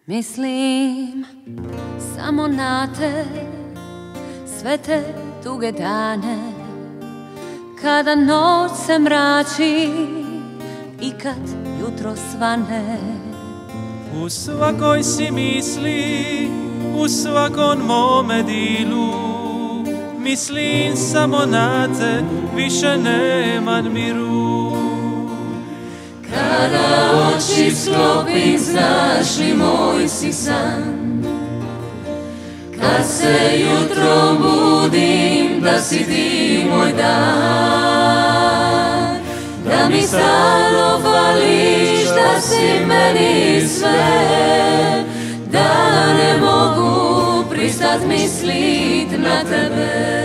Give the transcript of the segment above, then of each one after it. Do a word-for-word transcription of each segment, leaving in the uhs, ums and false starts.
Mislim samo na te, sve te duge dane, kada noć se mrači i kad jutro svane. U svakoj si misli, u svakom mome dilu, mislim samo na te, više nemam miru. Kada oči sklopim, znaš li moj si san, kad se jutro budim, da si ti moj dan, da mi stalno fališ, da si meni sve, da ne mogu pristat mislit na tebe.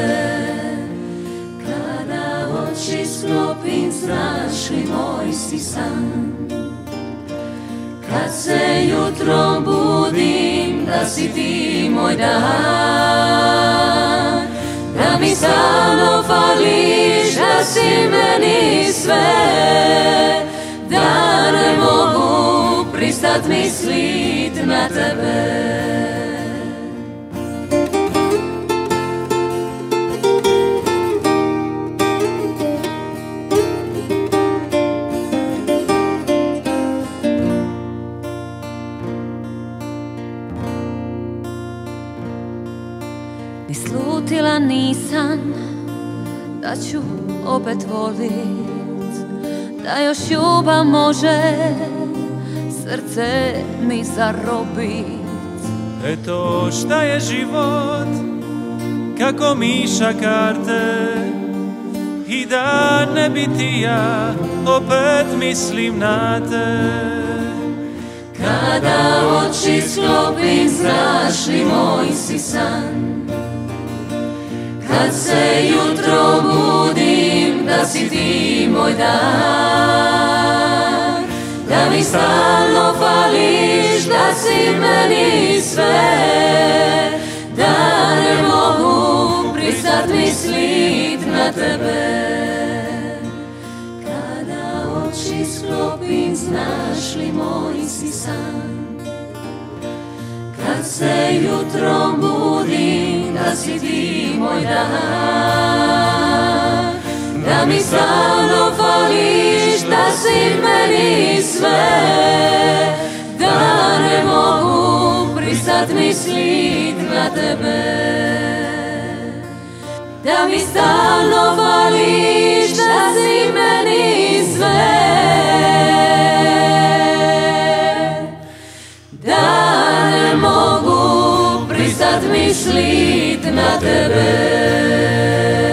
Kada oči sklopim, znaš li moj si san, kad se jutro budim, da si ti moj dan, da mi stalno fališ, da si meni sve, da ne mogu pristat mislit na tebe. Ni slutila nisam da ću opet volit, da još ljubav može srce mi zarobit. Eto šta je život, kako miša karte, i da ne bi ti ja, opet mislim na te. Kada oči sklopim, znaš li moj si san, kad se jutro budim, da si ti moj dan, da mi stalno fališ, da si meni sve, da ne mogu pristat mislit na tebe. Kada oči sklopim, znaš li moj si san, kad se jutro budim, da si ti moj dan, da mi stalno fališ, da si meni sve, da ne mogu pristat mislit na tebe. Da mi stalno fališ, da si meni sve, pristat mislit na tebe.